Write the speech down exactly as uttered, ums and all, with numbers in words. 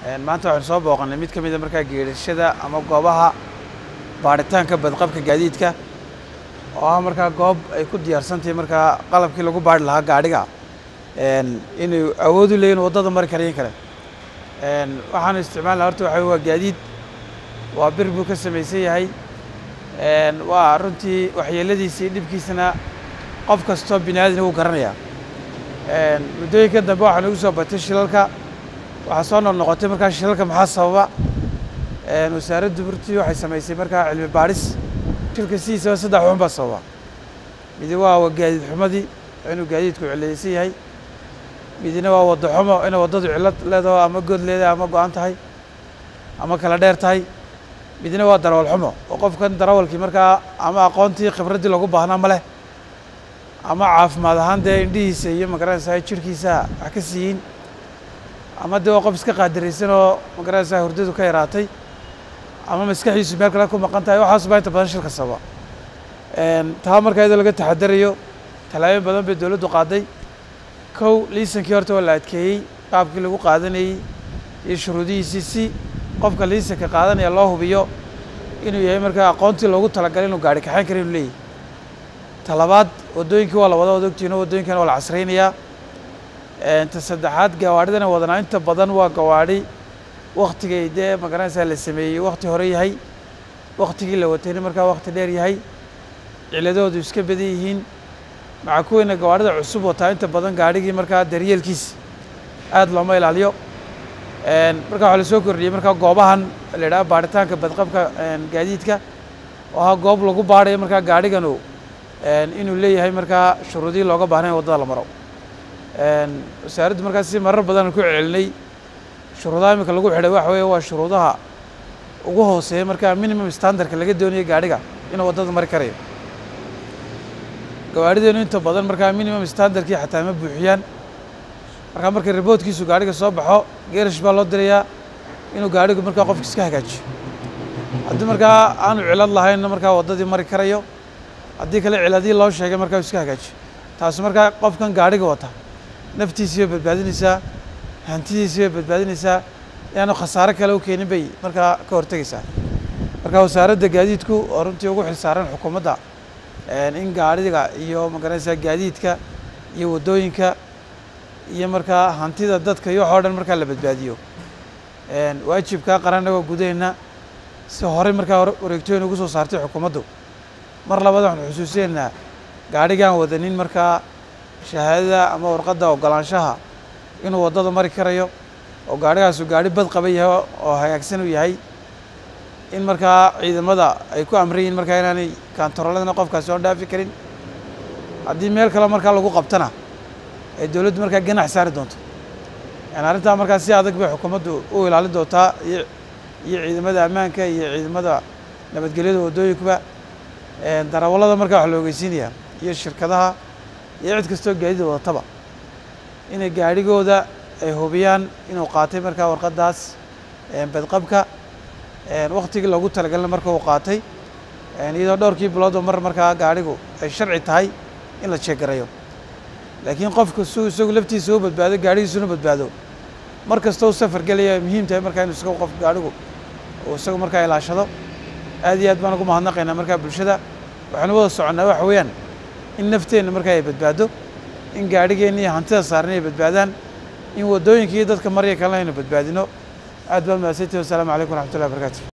maanta waxaan soo booqanay mid ka mid ah markaa geerashada ama goobaha baaritaanka badqabka gaadiidka oo ah markaa goob ay ku diyaarsantahay markaa qalabkii lagu baari lahaa gaadhiga een inuu awood u leeyahay wadada mari kareen kale een waxaan isticmaalnaa horta waxa waa gaadiid waa bir buu ka samaysan yahay een waa runtii waxyeeladiisa iyo dhibkiisana qof kastoo bini'aadan uu garanaya een muddooyinka dambe waxaan ugu soo batay shilalka waxaa soo noqnoqotay markaa shilalka maxaa sababa een wasaaraddu burtii waxay samaysay markaa cilmi baaris shilka sidiisaba saddex xubin baa sababa midi waa gaadiid xumadii inuu gaadiidku cilaysan yahay midina waa wado xumo inay wadadu cilad leedahay ama god leedahay ama go'an tahay ama kala dheer tahay midina waa darawal xumo oo qofkan darawalkii markaa ama aqoontii khibraddii lagu baahnaa ma leh ama caafimaad ahaan dee indhihiisa iyo magaranaysaa jirkiisa wax ka siiyin ama dee waa qof iska qaadiraysan oo magaranaysaa hurdadu ka yaraatay ama maskaxdiisu meel kale ku maqan tahay waxaas baa inta badan shilka sababa een taa markaa iyadoo laga taxadarayo tallaabooyin badan bay dowladdu qaaday kow liisankii horta waa la adkeeyey qaabkii lagu qaadanayey iyo shuruudihiisii si qofka liisanka qaadanaya loo hubiyo inuu yahay markaa aqoontii loogu talagalay inuu gaari kaxayn karo inuu leeyahay talabaad waddooyinkii waa la wada wada ogtihiin waddooyinkana waa la casraynayaa inta saddexaad gawaadhidana wadanaa inta badan waa gawaadhi waktigay dee magaranaysaa la sameeyey wakti hore yahay waktigii la watayna markaa wakti dheer yahay ciladoodu iska badan yihiin maca kuweyna gawaadhida cusub wataa inta badan gaadhigii markaa daryeelkiisa aad looma ilaaliyo markaa waxaa la soo kordhiyey markaa goobahan la yidhaha baaritaanka badqabka gaadiidka oo ahaa goob lagu baarayo markaa gaadhiganu inuu leeyahay markaa shuruudihii looga baahnay in waddada la maro wasaaraddu markaa si marar badan ku celinay shuruudaha iminka lagu xidhay waxa weeye waa shuruudaha ugu hooseeya markaa minimum standardka laga doonayo gaadhiga inuu waddada mari karayo gawaadhideenu inta badan markaa minimum standardkii xataa ma buuxiyaan markaa marka riboodkiisu gaadhiga soo baxo geerash baa loo dirayaa inuu gaadhigu markaa qofka iska hagaajiyo haddii markaa aanu cilad lahaynna markaa waddadii mari karayo haddii kale ciladii loo sheegay markaa iska hagaajiyo taasi markaa qofkan gaadhiga wata naftiisii bay badbaadinaysaa hantidiisii bay badbaadinaysaa inaanu khasaare kale u keenin bay markaa ka hortegaysaa marka wasaaradda gaadiidku oo runtii ugu xilsaaran xukuumadda in gaadhiga iyo magaranaysaa gaadiidka iyo waddooyinka iyo markaa hantida dadka iyo waxoo dhan markaa la badbaadiyo waajibkaa qaranna waa gudahayna si horey markaa wareegtooyin ugu soo saartay xukuumaddu mar labada waxaan xusuusinaynaa gaadhigaan wadanin markaa shahaadada ama warqadda oggolaanshaha inuu waddada mari karayo oo gaadhigaasu gaadhi bad qaba yahay oo hagaagsan uu yahay in markaa ciidamada ay ku amran yihiin markaa inaanay kaantaroolladana qofkaasi oon dhaafi karin haddii meel kale markaa lagu qabtana ay dowladdu markaa ganax saari doonto yani arrintaa markaa si adag bay xukuumaddu u ilaalin doontaa iyo iyo ciidamada ammaanka iyo ciidamada nabadgelyada waddooyinkuba darawallada markaa wax la ogeysiinaya iyo shirkadaha iyo cid kastoo gaadiid wadataba inay gaadhigooda ay hubiyaan inuu qaatay markaa warqaddaas badqabka waktigii loogu talagalna marka uu qaatay iyadoo dhowrkii biloodoo mar markaa gaadhigu ay sharci tahay in la jeegarayo laakiin qofka suu isagu laftiisa u badbaado gaadhigiisuna badbaado mar kasta u safar gelaya muhiim tahay markaa inu isaga qof gaadhigu uu isagu markaa ilaashado aad iyo aad baan ugu mahadnaqaynaa markaa bulshada waxaanu wada soconnaa waxa weeyaan in nafteenna markaa ay badbaado in gaadhigeenna iyo hantida saaran ay badbaadaan in waddooyinka iyo dadka marya kalena aynu badbaadino aad baan mahadsantihi wasalaamu calaykum waraxmatullahi wabarakatu